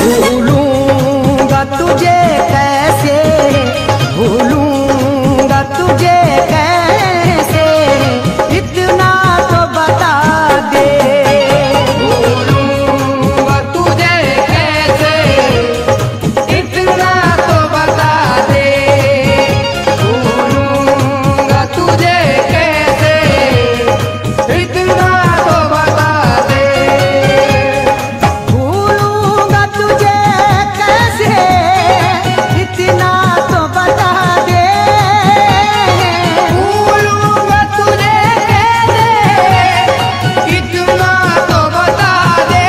भूलूंगा तुझे कैसे, भूलूंगा तुझे कैसे, इतना तो बता दे। भूलूंगा तुझे कैसे, इतना तो बता दे। भूलूंगा तुझे कैसे, इतना तो बता दे। भूलूंगा तुझे कैसे, इतना तो बता दे। भूलूंगा तुझे कैसे, इतना तो बता दे।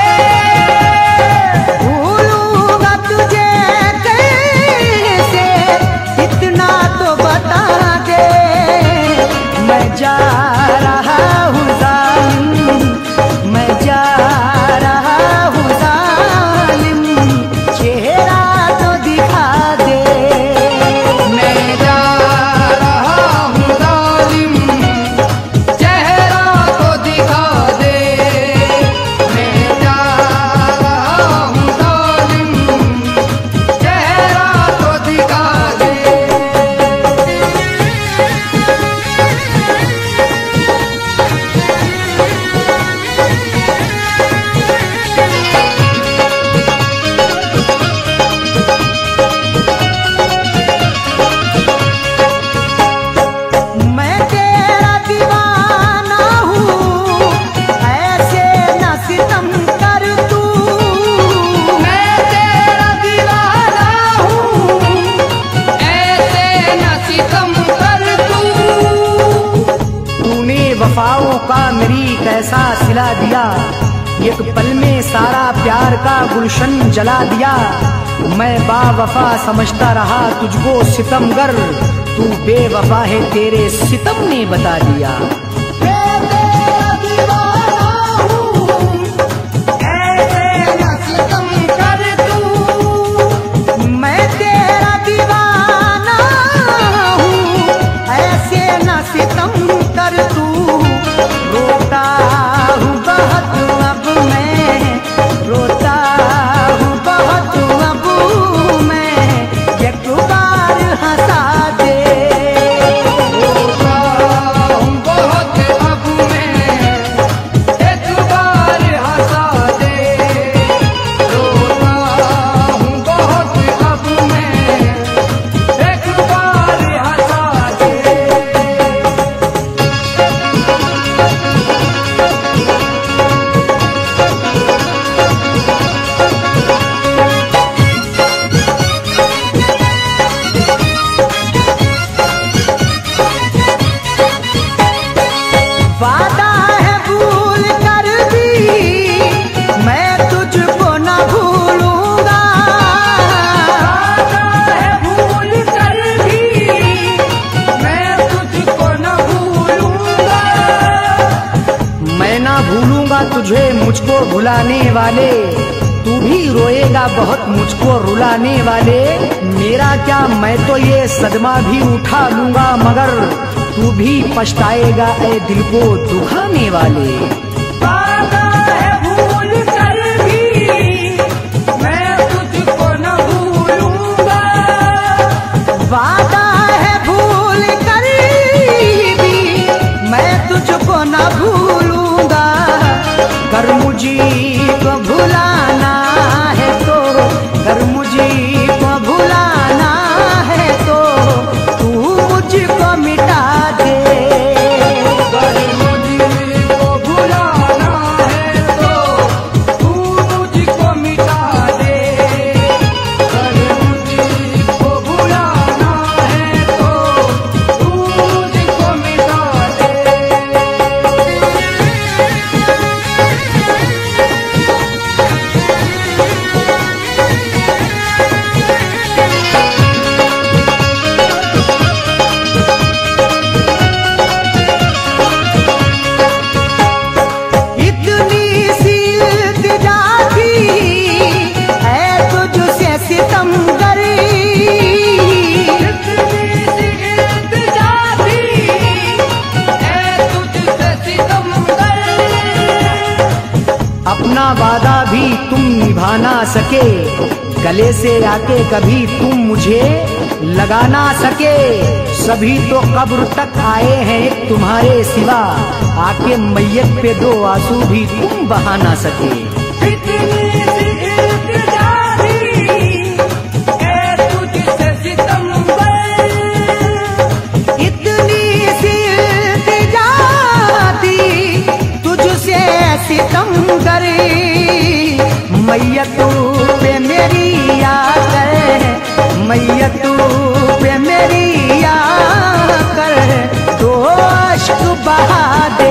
भूलूंगा तुझे कैसे, इतना तो बता दे। मैं जा रहा हूँ जालिम, मैं जा रहा हूँ जालिम, चेहरा तो दिखा दे। मैं जा रहा हूँ जालिम, चेहरा तो दिखा दे। मैं जा रहा हूँ जालिम, चेहरा तो दिखा दे। मैं तेरा दीवाना हूँ, ऐसे न सितम कर तू। मैं तेरा दीवाना हूँ, ऐसे न सितम कर तू। तूने वफाओं का मेरी कैसा सिला दिया, एक पल में सारा प्यार का गुलशन जला दिया। मैं बावफा समझता रहा तुझको सितमगर, तू बेवफा है तेरे सितम ने बता दिया। मैं तेरा दीवाना हूँ, ऐसे न सितम कर तू। मैं तेरा दीवाना हूँ, ऐसे न सितम कर तू। रोता हूँ बहुत अब मैं, रोता हूँ बहुत अब मैं, एक बार हंसा दे। रोता हूँ बहुत अब मैं, एक बार हंसा दे। रोता हूँ बहुत अब मैं, एक बार हंसा दे। वादा है भूल कर भी मैं तुझको न भूलूंगा। वादा है भूल कर भी मैं तुझको न भूलूंगा। मैं ना भूलूंगा तुझे मुझको भुलाने वाले, तू भी रोएगा बहुत मुझको रुलाने वाले। मेरा क्या मैं तो ये सदमा भी उठा लूंगा, मगर तू भी पछताएगा ऐ दिल को दुखाने वाले। वादा है भूल कर भी मैं तुझको न भूलूंगा। वादा है भूल कर भी मैं तुझको न भूलूंगा। कर मुझको भुलाना है तो, कर मुझको भुलाना है तो, तू मुझको मिटा दे। कर मुझको भुला निभा ना सके, गले से आके कभी तुम मुझे लगा ना सके। सभी तो कब्र तक आए हैं एक तुम्हारे सिवा, आके मैयत पे दो आंसू भी तुम बहा ना सके। इतनी सी इल्तिजा थी, ऐ तुझसे सितमगर, इतनी सी इल्तिजा थी तुझसे सितमगर, मैयत पे मेरी याद कर, मैयत पे मेरी याद कर, दो अश्क बहा दे।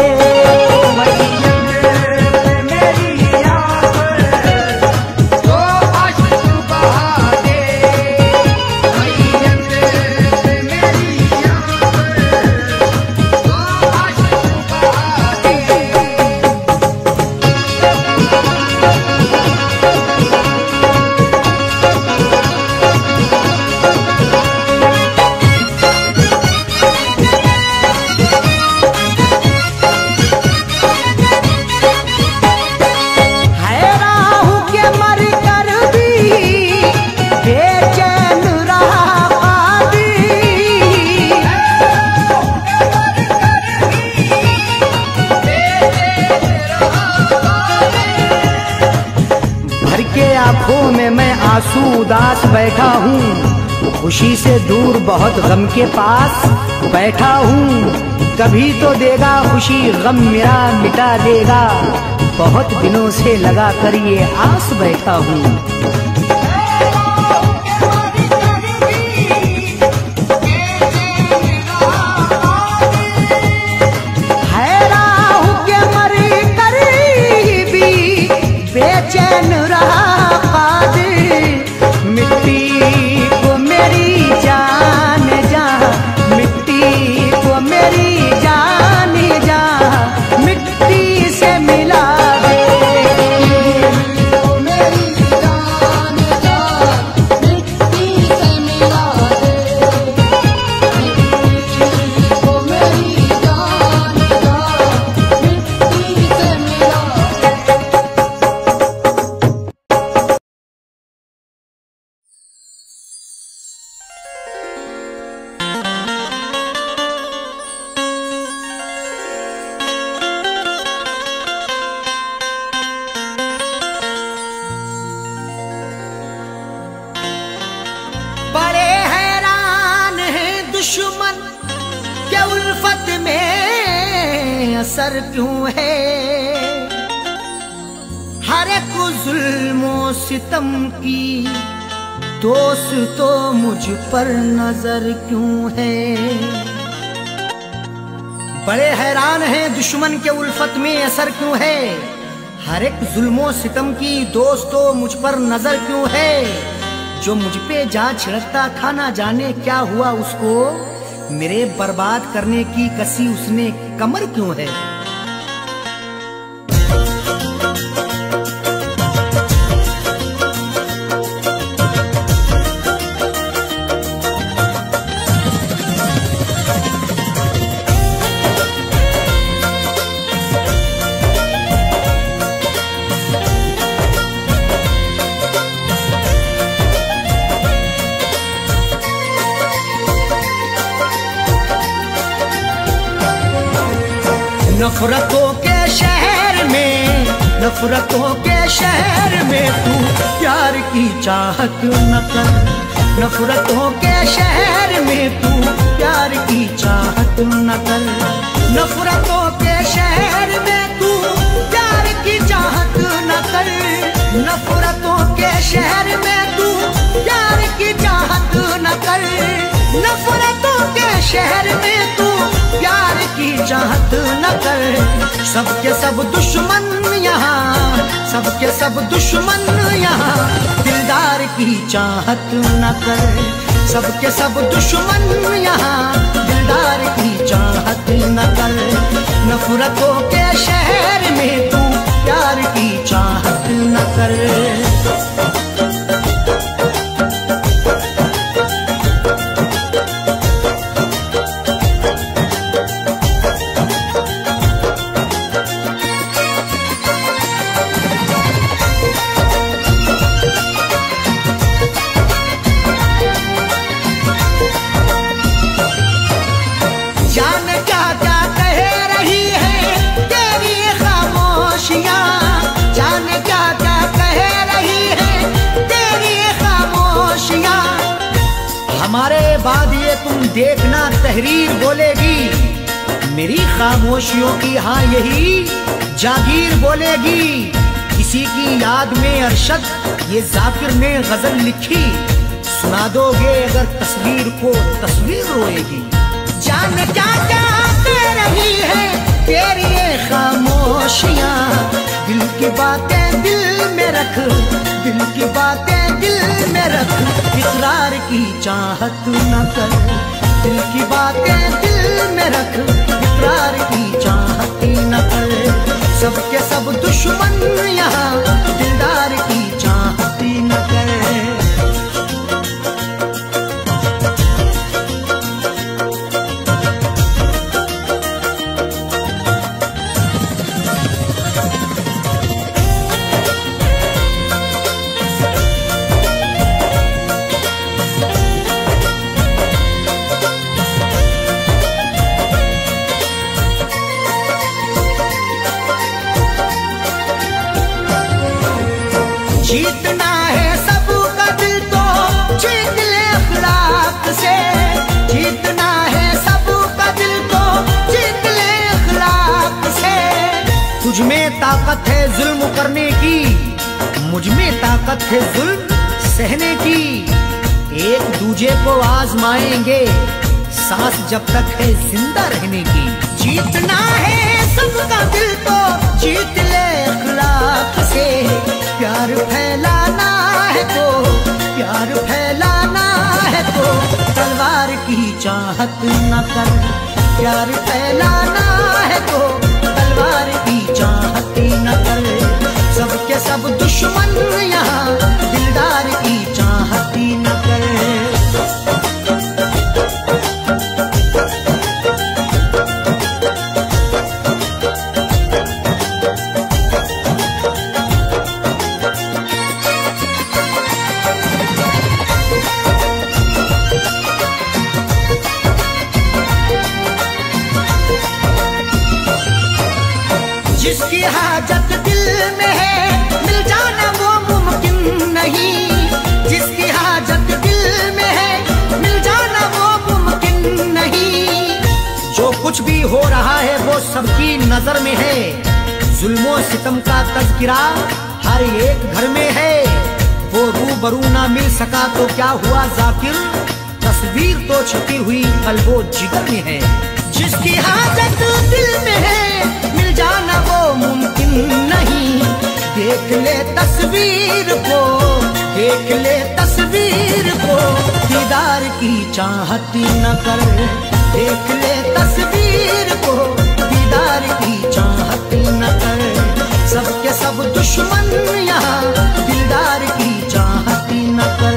आंखों में मैं आंसू उदास बैठा हूँ, खुशी से दूर बहुत गम के पास बैठा हूँ। कभी तो देगा खुशी गम मेरा मिटा देगा, बहुत दिनों से लगा कर ये आस बैठा हूँ। बेचैन रहा मिट्टी को मेरी जान जा, मिट्टी को मेरी जान जा, मिट्टी से मिला दे। मेरी जान जा, मिट्टी से मिला दे, मिट्टी को मेरी जान जा, मिट्टी से मिला दे। बड़े हैरान हैं दुश्मन के उल्फत में असर क्यों है, हर एक जुल्मों सितम की दोस्त तो मुझ पर नजर क्यों है। बड़े हैरान हैं दुश्मन के उल्फत में असर क्यों है, हर एक जुल्मों सितम की दोस्त तो मुझ पर नजर क्यों है। जो मुझ पे जा छिड़कता था ना जाने क्या हुआ उसको, मेरे बर्बाद करने की कसी उसने कमर क्यों है। नफरतों के शहर में, नफरतों के शहर में तू प्यार की चाहत न कर, नफरतों के शहर में तू प्यार की चाहत न कर, नफरतों के शहर में तू प्यार की चाहत न कर, नफरतों के शहर में तू प्यार की चाहत न कर, नफरतों के शहर में तू प्यार की चाहत न कर। सबके सब दुश्मन यहाँ, सबके सब दुश्मन यहाँ, दिलदार की चाहत न कर। सबके सब दुश्मन यहाँ, दिलदार की चाहत न कर। नफरतों के शहर में तू प्यार की चाहत न कर। बाद ये तुम देखना तहरीर बोलेगी, मेरी खामोशियों की हाँ यही जागीर बोलेगी। किसी की याद में अरशद ये जाकिर ने गजल लिखी, सुना दोगे अगर तस्वीर को तस्वीर रोएगी। जान क्या क्या कह रही है तेरी ये खामोशियाँ, दिल की बातें दिल में रख, दिल की बातें दिल में रख, इकरार की चाहत न कर, दिल की बातें दिल में रख, इकरार की चाहत न कर। सबके सब दुश्मन यहाँ दिलदार की चाहत न कर। जीतना है सबका दिल तो जीत ले अखलाक से, जीतना है सबका दिल तो जीत ले अखलाक से। तुझ में ताकत है जुल्म करने की, मुझ में ताकत है जुल्म सहने की। एक दूजे को आजमाएंगे सांस जब तक है जिंदा रहने की। जीतना है सबका दिल तो जीत ले अखलाक से, प्यार फैलाना है तो, प्यार फैलाना है तो तलवार की चाहत न कर, प्यार फैलाना है तो तलवार की चाहत न कर। सबके सब दुश्मन यहाँ दिलदार की चाहत न कर। जिसकी हाजत दिल में है मिल जाना वो मुमकिन नहीं, जिसकी हाजत दिल में है मिल जाना वो मुमकिन नहीं। जो कुछ भी हो रहा है वो सबकी नजर में है, जुल्मों सितम का तज़किरा हर एक घर में है। वो रूबरू ना मिल सका तो क्या हुआ जाकिर, तस्वीर तो छपी हुई कल्बो जिगर में है। जिसकी हाजत दिल में है मिल जाना वो मुमकिन नहीं। देख ले तस्वीर को, देख ले तस्वीर को, दीदार की चाहत न कर। देख ले तस्वीर को, दीदार की चाहत न कर। सबके सब दुश्मन यहाँ दिलदार की चाहत न कर।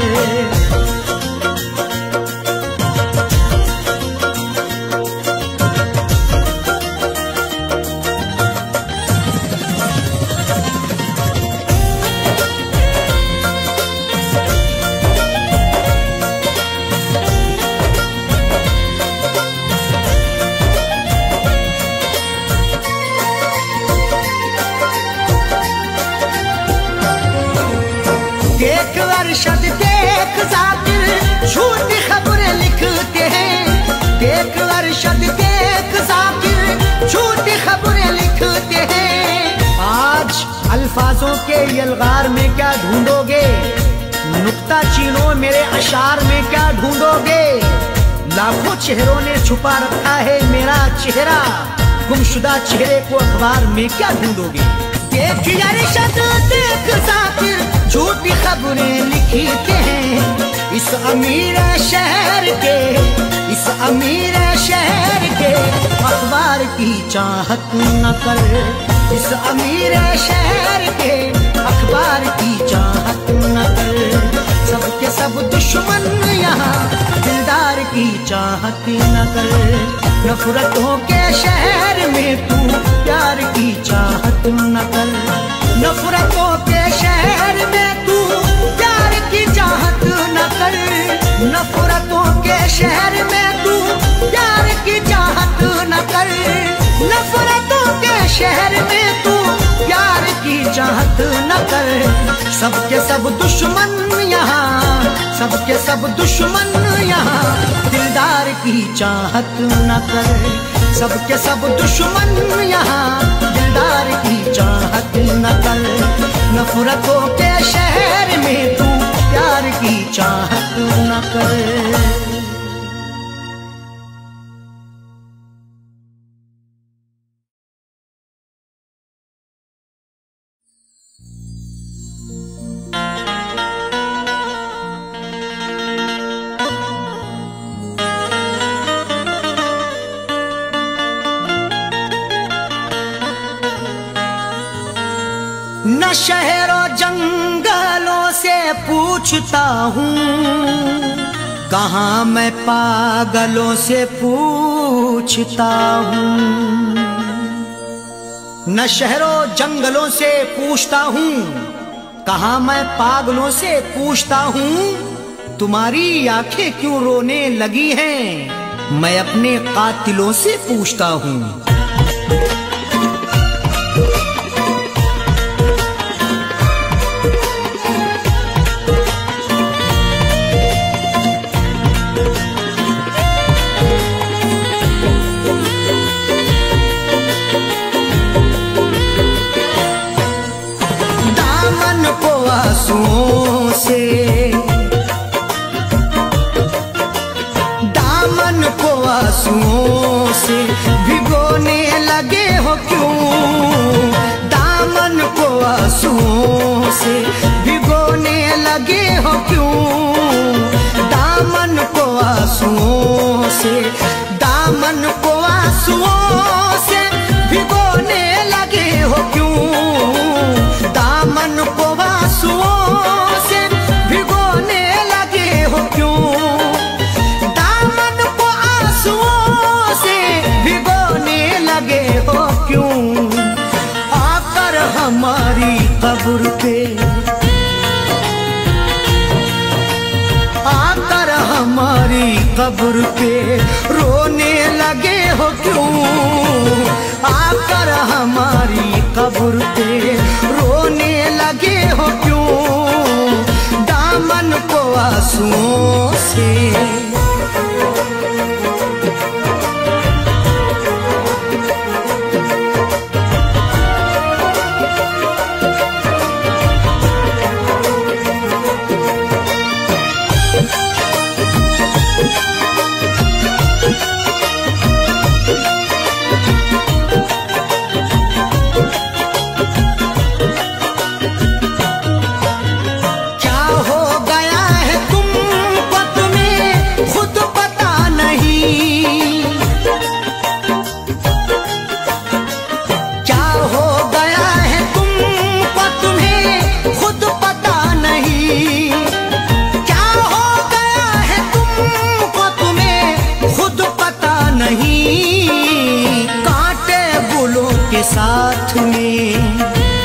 देख अरशद देख जाकिर झूठी खबरें लिखते हैं। देख अरशद देख जाकिर झूठी खबरें लिखते हैं। आज अल्फाजों के यलगार में क्या ढूंढोगे, नुक्ता चीनो मेरे अशार में क्या ढूंढोगे। लाखों चेहरों ने छुपा रखा है मेरा चेहरा, गुमशुदा चेहरे को अखबार में क्या ढूंढोगे। देख अरशद देख जाकिर झूठी खबरें लिखते हैं। इस अमीर शहर के, इस अमीर शहर के अखबार की चाहत न कर। इस अमीर शहर के अखबार की चाहत न कर। सबके सब दुश्मन यहाँ दिलदार की चाहत न कर। नफरतों के शहर में तू प्यार की चाहत न कर। नफरतों के शहर में तू प्यार की चाहत न कर। नफरतों के शहर में तू प्यार की चाहत न कर। नफरतों के शहर में तू प्यार की चाहत न कर। सबके सब दुश्मन यहाँ सबके सब दुश्मन यहाँ दिलदार की चाहत न करे। सबके सब दुश्मन यहाँ दिलदार की चाहत न करे। नफरतों के शहर में तू प्यार की चाहत न करे। न शहरों जंगलों से पूछता हूँ, कहाँ मैं पागलों से पूछता हूँ। न शहरों जंगलों से पूछता हूँ, कहाँ मैं पागलों से पूछता हूँ। तुम्हारी आंखें क्यों रोने लगी हैं, मैं अपने कातिलों से पूछता हूँ। आंसुओं से दामन को आंसुओं से भिगोने लगे हो क्यों। दामन को आंसुओं से भिगोने लगे हो क्यों। दामन को आंसुओं से दामन को आंसुओं से भिगोने लगे हो क्यों। दामन को आंसुओं से भिगोने लगे हो क्यों। दामन को आंसुओं से भिगोने लगे हो क्यों। आकर हमारी कब्र पे आकर हमारी कब्र पे रोने लगे हो क्यों। आकर हमारी कब्र पे रोने लगे हो क्यों। दामन को आंसुओं से साथ में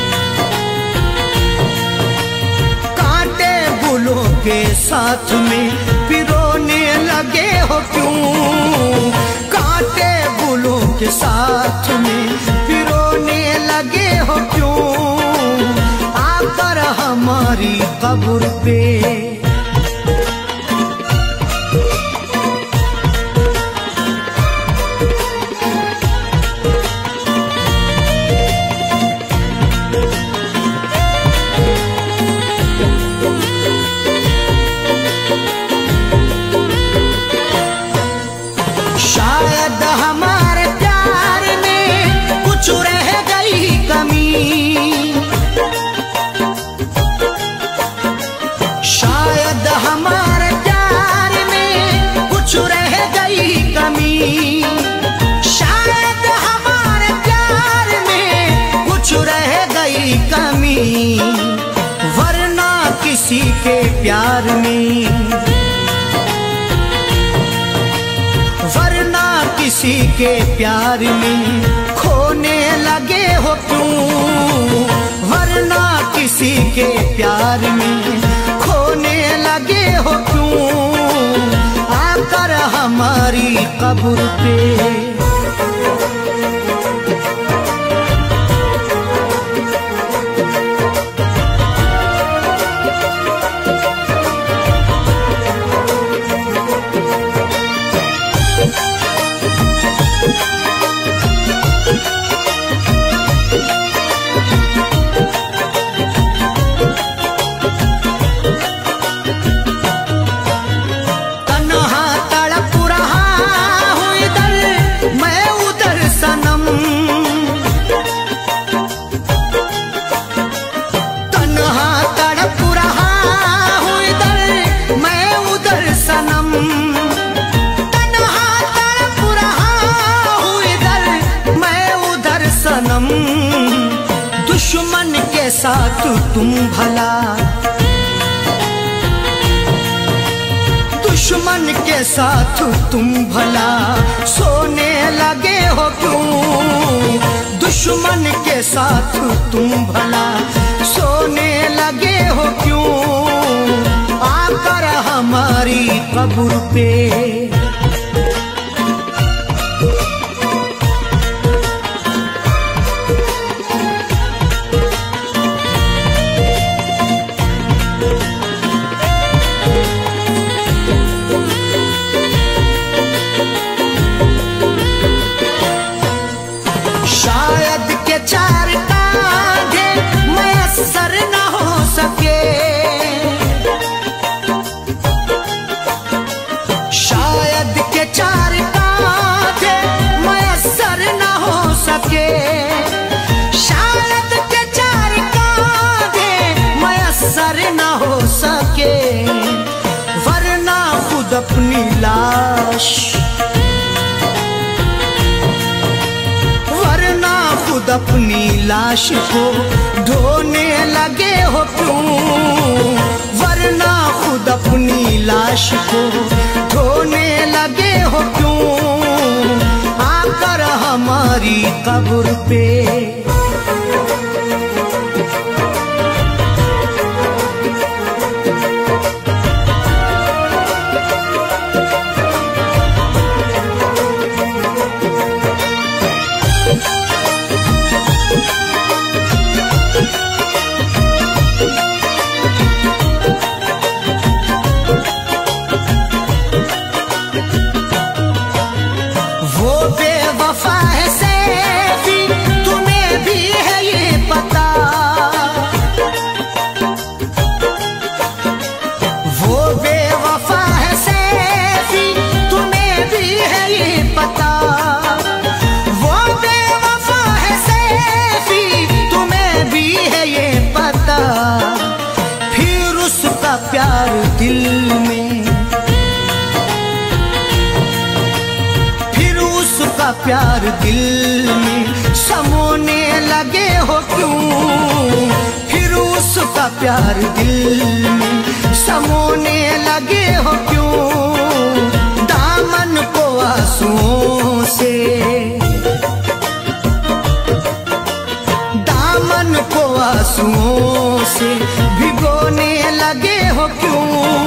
कांटे गुलों के साथ में पिरोने लगे हो क्यों। कांटे गुलों के साथ में पिरोने लगे हो क्यों। आकर हमारी कब्र पे शायद हमारे प्यार में कुछ रह गई कमी। शायद हमारे प्यार में कुछ रह गई कमी। शायद हमारे प्यार में कुछ रह गई कमी। वरना किसी के प्यार में वरना किसी के प्यार में खोने लगे हो क्यों। वरना किसी के प्यार में खोने लगे हो क्यों। आकर हमारी कब्र पे तुम भला, दुश्मन के साथ तुम भला सोने लगे हो क्यों? दुश्मन के साथ तुम भला सोने लगे हो क्यों? आकर हमारी कब्र पे अपनी लाश, वरना खुद अपनी लाश को ढोने लगे हो क्यों? वरना खुद अपनी लाश को ढोने लगे हो क्यों? आकर हमारी कब्र पे प्यार दिल में, फिर उसका प्यार दिल में समोने लगे हो क्यों? फिर उसका प्यार दिल में समोने लगे हो क्यों? दामन को आंसुओं से, दामन को आंसुओं से भिगोने लगे हो क्यों?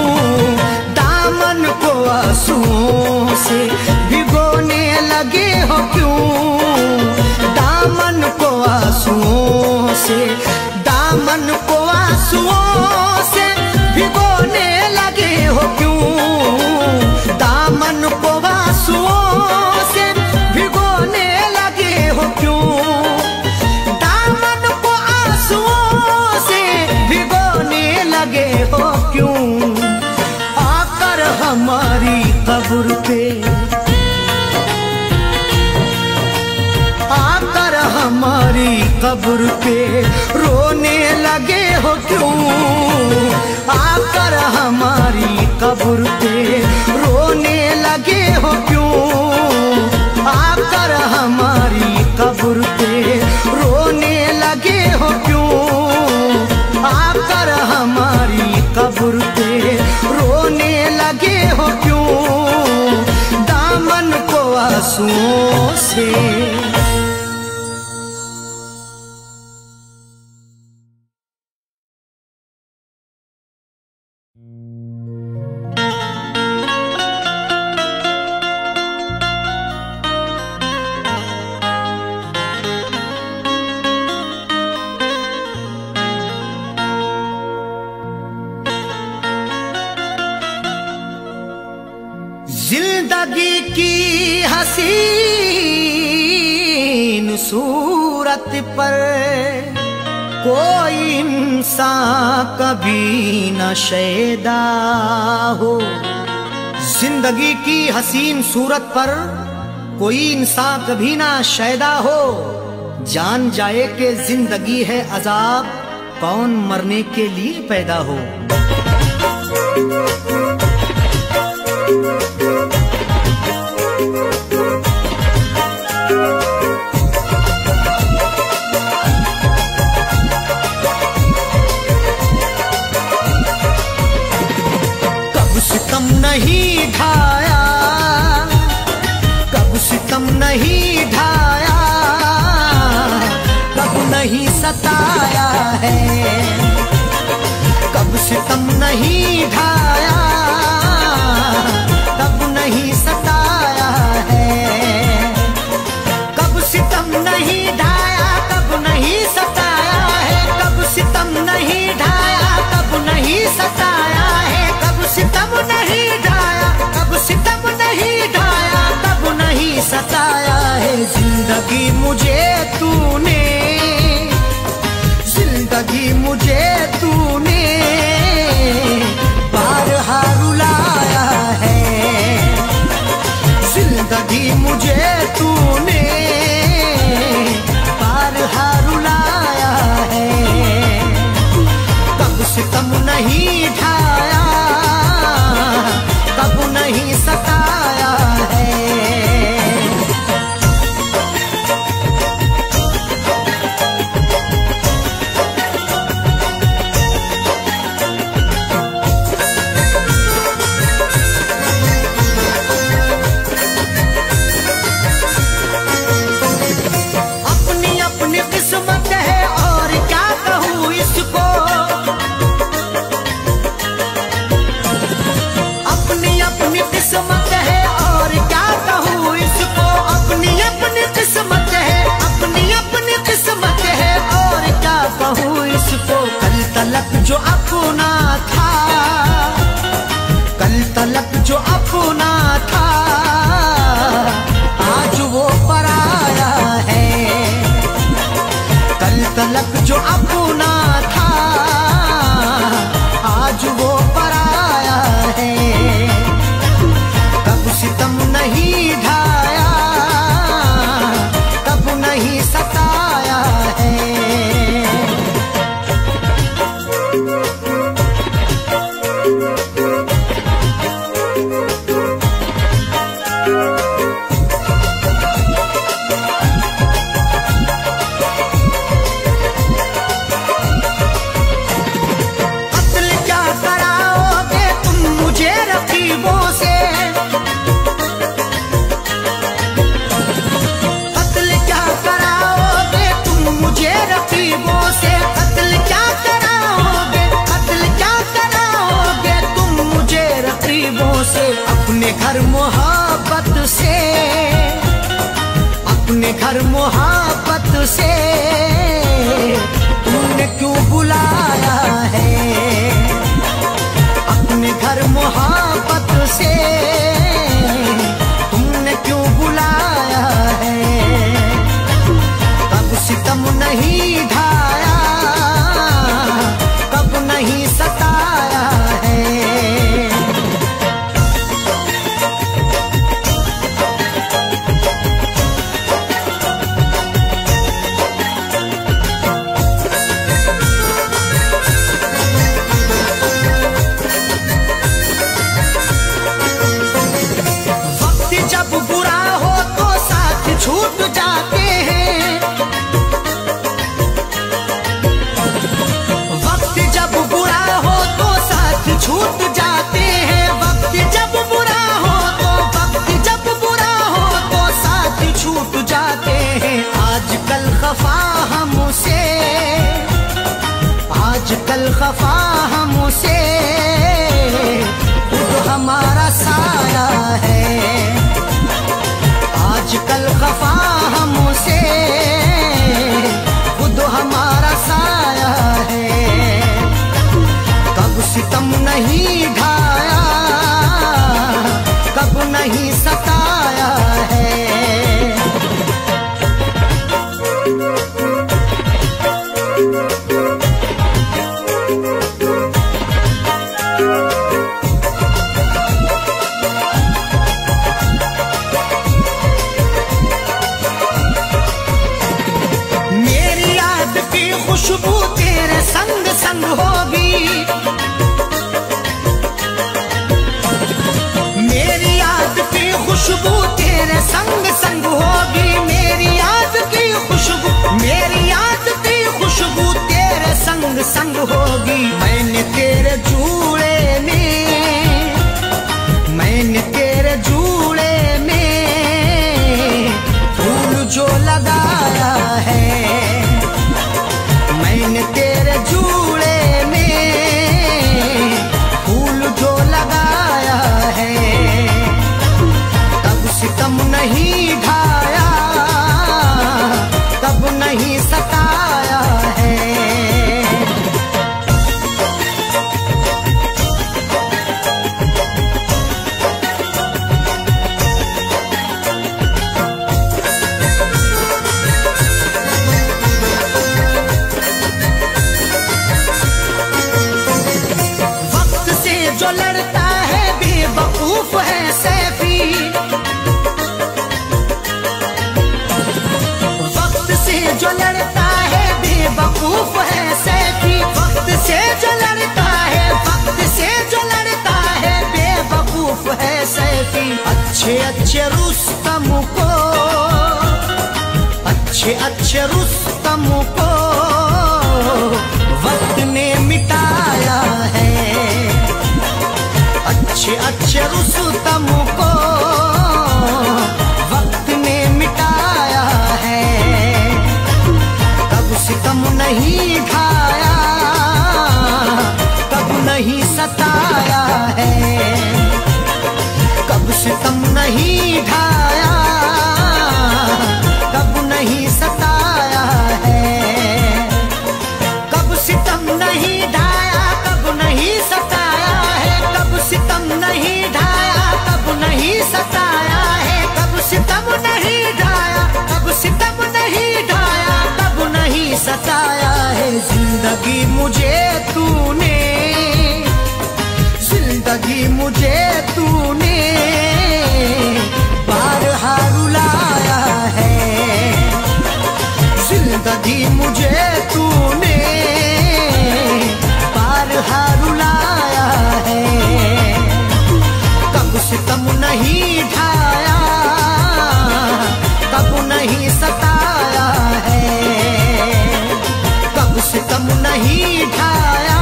दामन को आंसुओं से भिगोने लगे हो क्यों? दामन को आंसुओं से, दामन को आंसुओं से भिगोने लगे हो क्यों? दामन को आंसुओं से भिगोने लगे हो क्यों? दामन को आंसुओं से भिगोने लगे हो क्यों? आकर हमारी कब्र पे, आकर हमारी कब्र पे रोने लगे हो क्यों? आकर हमारी कब्र पे रोने लगे हो क्यों? आकर हमारी कब्र पे रोने लगे हो क्यों? आकर हमारी कब्र पे रोने लगे हो क्यों? दामन को आंसुओं से जिंदगी की हसीन सूरत पर कोई इंसान कभी न शैदा हो। जिंदगी की हसीन सूरत पर कोई इंसान कभी ना शैदा हो। जान जाए कि जिंदगी है अजाब, कौन मरने के लिए पैदा हो। सताया है, कब सितम नहीं ढाया, कब नहीं सताया है, कब सितम नहीं ढाया, कब नहीं सताया है, कब सितम नहीं ढाया, कब नहीं सताया है, कब सितम नहीं ढाया, कब सितम नहीं ढाया, कब नहीं सताया है। जिंदगी मुझे तूने, जिंदगी मुझे तूने बारहा रुलाया है, जिंदगी मुझे तूने बारहा रुलाया है, कब सितम नहीं ढाया, कब नहीं सताया है। किस्मत है और क्या कहूँ इसको, अपनी अपनी किस्मत है और क्या कहूँ इसको, अपनी अपनी किस्मत है, अपनी अपनी किस्मत है और क्या कहूँ इसको। कल तलक जो अपना था, कल तलक जो अपना था, आज वो पराया है, कल तलक जो अपना था, आज वो पराया है, कब सितम नहीं ढाया, कब नहीं सताया है। अपने घर मोहब्बत से, अपने घर मोहब्बत से तूने क्यों बुलाया है, अपने घर मोहब्बत से तुमने क्यों बुलाया है, कब सितम नहीं ढाया, कब नहीं सताया है। छूट जाते हैं, वक्त जब बुरा हो तो साथ छूट जाते हैं, वक्त जब बुरा हो तो, वक्त जब बुरा हो तो साथ छूट जाते हैं। आजकल खफा हमसे, आजकल खफा हमसे खुद हमारा साया है, आजकल खफा हमसे खुद हमारा साया है, कब सितम नहीं ढाया, कब नहीं सताया है। खुशबू तेरे संग संग होगी, मेरी याद की खुशबू तेरे संग संग होगी, मेरी याद की खुशबू, मेरी याद की खुशबू तेरे संग संग होगी। मैंने तेरे जूड़े में, मैंने तेरे जूड़े में फूल जो लगाया है, जो लड़ता है बेवकूफ है सैफी, वक्त से जो लड़ता है बेवकूफ है सैफी, वक्त से जो लड़ता है, वक्त से जो लड़ता है बेवकूफ है सैफी। अच्छे अच्छे रुस्तम को, अच्छे अच्छे रुस्तम को वक्त ने मिटाया है, अच्छे अच्छे रुस्तम को वक्त ने मिटाया है। कब सितम नहीं ढाया, कब नहीं सताया है, कब सितम नहीं ढाया, कब नहीं सताया है, कब सितम नहीं ढाया, कब नहीं सताया है, कब सितम नहीं ढाया, कब नहीं सताया है, कब सितम नहीं ढाया, कब सितम नहीं ढाया, कब नहीं सताया है। जिंदगी मुझे तूने, जिंदगी मुझे तूने बारहा रुलाया है, जिंदगी मुझे तूने बारहा रुलाया है। कब सितम नहीं ढाया, कब नहीं सताया है, कब सितम नहीं ढाया,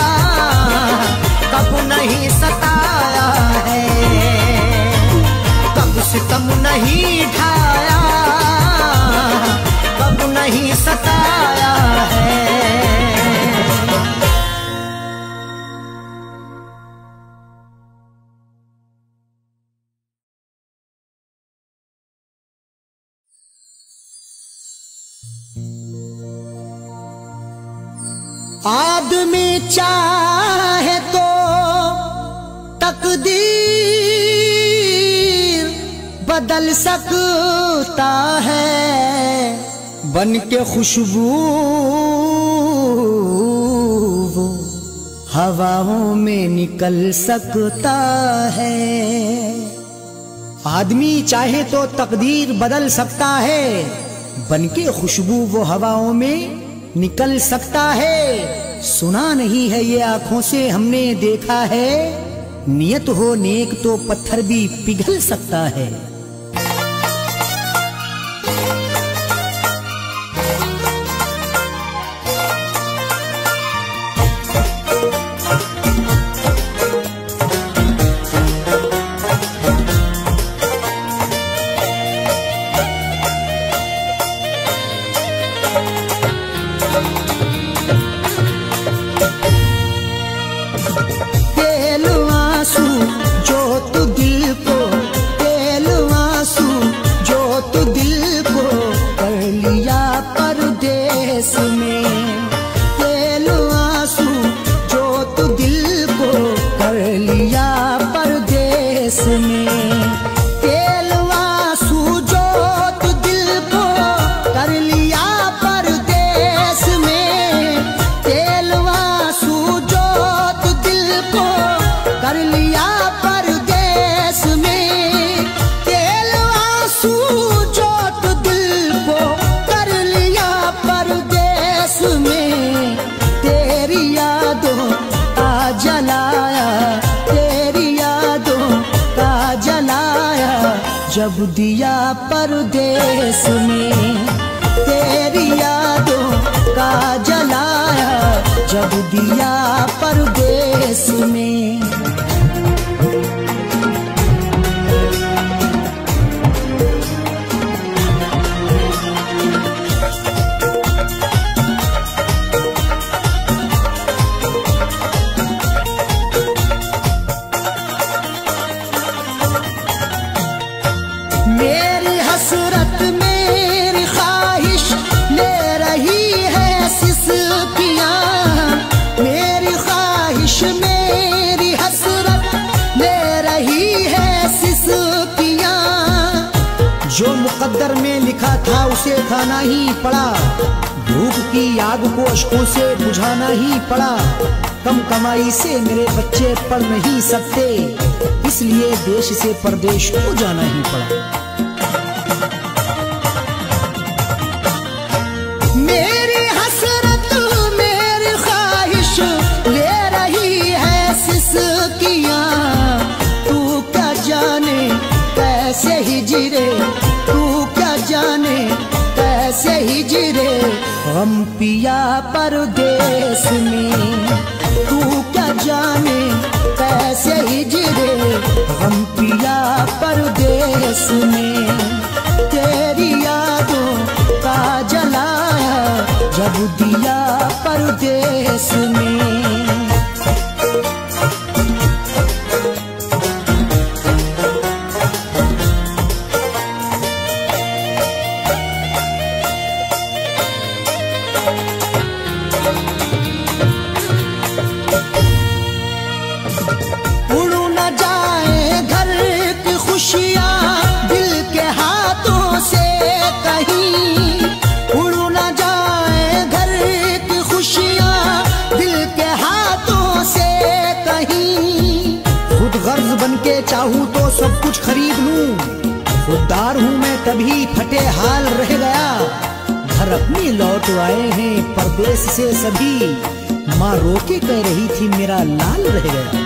कब नहीं सताया है, कब सितम नहीं ढाया, कब नहीं सताया है। आदमी चाहे तो तकदीर बदल सकता है, बन के खुशबू वो हवाओं में निकल सकता है। आदमी चाहे तो तकदीर बदल सकता है, बन के खुशबू वो हवाओं में निकल सकता है। सुना नहीं है ये आंखों से हमने देखा है, नियत हो नेक तो पत्थर भी पिघल सकता है। जब दिया परदेस में, तेरी यादों का जलाया जब दिया परदेस में। मेरी हसरत मेरी ख्वाहिश ले रही है सिसकियां, मेरी ख्वाहिश मेरी हसरत ले रही है सिसकियां। जो मुकद्दर में लिखा था उसे खाना ही पड़ा, भूख की आग को अश्कों से बुझाना ही पड़ा। कम कमाई से मेरे बच्चे पढ़ नहीं सकते, इसलिए देश से परदेश को जाना ही पड़ा। मेरी हसरत मेरी ख्वाहिश ले रही है सिसकियां, तू क्या जाने कैसे हिजरे, तू क्या जाने कैसे हिजरे हम पिया परदेश में, तू क्या जाने कैसे हिजरे हम पिया परदेश में। तेरी यादों का जलाया जब दिया परदेश में। चाहूं तो सब कुछ खरीद लूं, खुददार हूं मैं तभी फटे हाल रह गया। घर अपनी लौट आए हैं परदेश से सभी, माँ रोके कह रही थी मेरा लाल रह गया।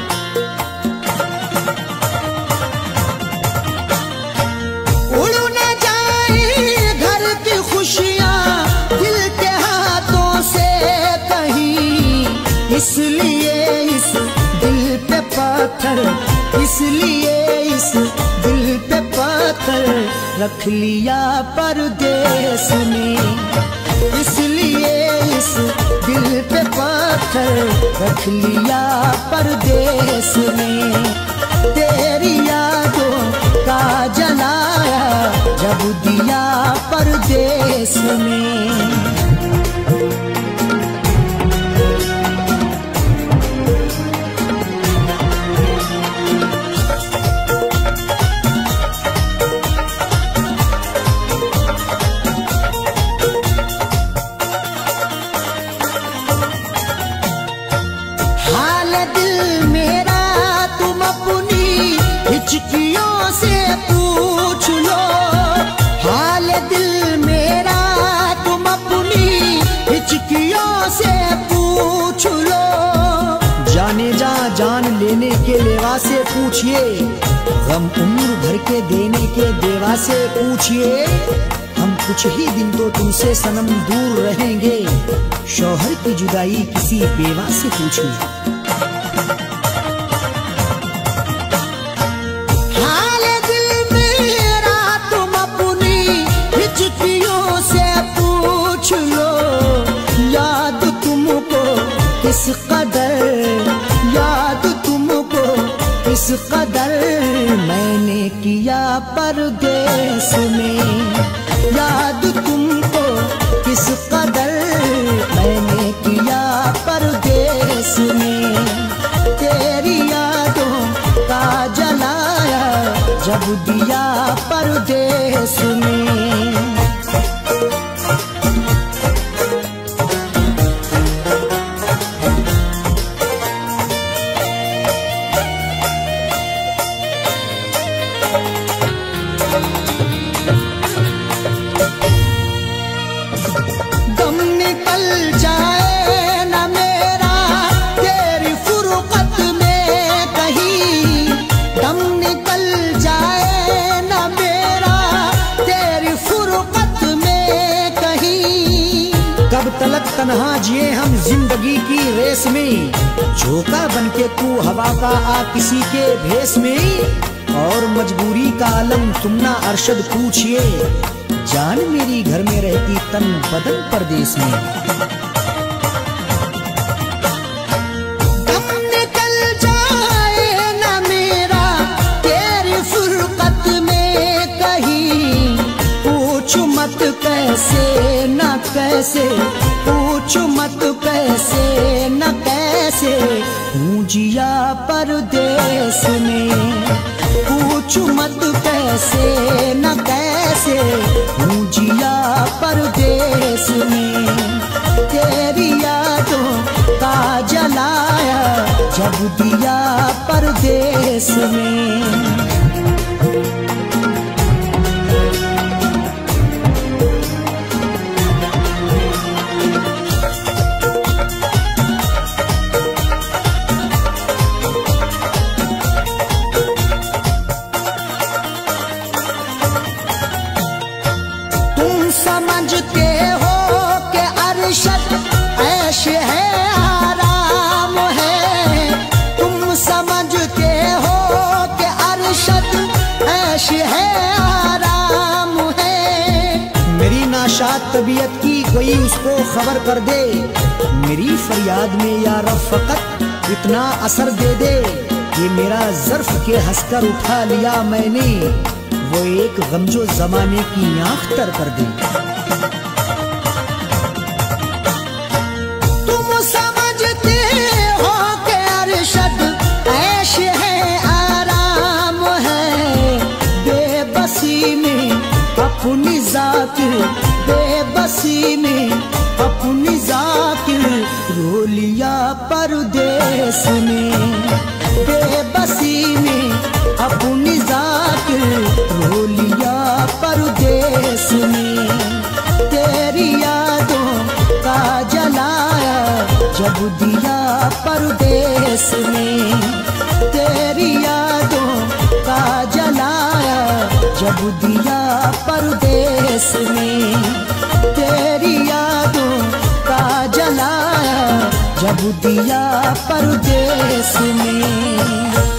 उड़ न जाए घर की खुशियां दिल के हाथों से कहीं, इसलिए इस दिल पे पत्थर, इसलिए इस दिल पे पत्थर रख लिया परदेश में, इसलिए इस दिल पे पत्थर रख लिया परदेश में। तेरी यादों का जलाया जब दिया परदेश में। हिचकियों से पूछ लो हाल दिल मेरा, तुम अपनी हिचकियों से पूछ लो। जाने जा जान लेने के लेवा से पूछिए, गम उम्र भर के देने के देवा से पूछिए। हम कुछ ही दिन तो तुमसे सनम दूर रहेंगे, शौहर की जुदाई किसी बेवा से पूछिए। किस कदर याद तुमको, किस कदर मैंने किया परदेश में, याद तुमको किस कदर मैंने किया परदेश में। तेरी यादों का जलाया जब दिया परदेश में। तलक तन्हा जिए हम जिंदगी की रेस में, झोंका बनके तू हवा का आ किसी के भेस में। और मजबूरी का आलम तुम ना अरशद पूछिए, जान मेरी घर में रहती तन बदन परदेश में। दम निकल जाए ना मेरा तेरी फुरकत में कहीं, पूछ मत कैसे न कैसे, पूछ मत कैसे न कैसे हूँ जिया परदेस में। पूछ मत कैसे न कैसे हूँ जिया परदेस में। तेरी यादों का जलाया जब दिया परदेस में। समझते हो कि अरशद ऐश है आराम है। तुम समझते हो कि अरशद ऐश है आराम है। मेरी नाशाद तबीयत की कोई उसको खबर कर दे। मेरी फरियाद में या रब फकत इतना असर दे दे। ये मेरा ज़र्फ के हंसकर उठा लिया मैंने, वो एक गमजो जमाने की आंख तर कर दे। तुम समझते हो कि अरशद ऐश है आराम है। बेबसी में अपनी जाकिर, बेबसी में अपनी जाकिर रो लिया परदेस में। बेबसी में अपनी जाकिर रो लिया परदेस में। तेरी यादों का जलाया जब दिया परदेस में। तेरी यादों का जलाया जब दिया परदेस में। तेरी यादों का जलाया जब दिया परदेस में।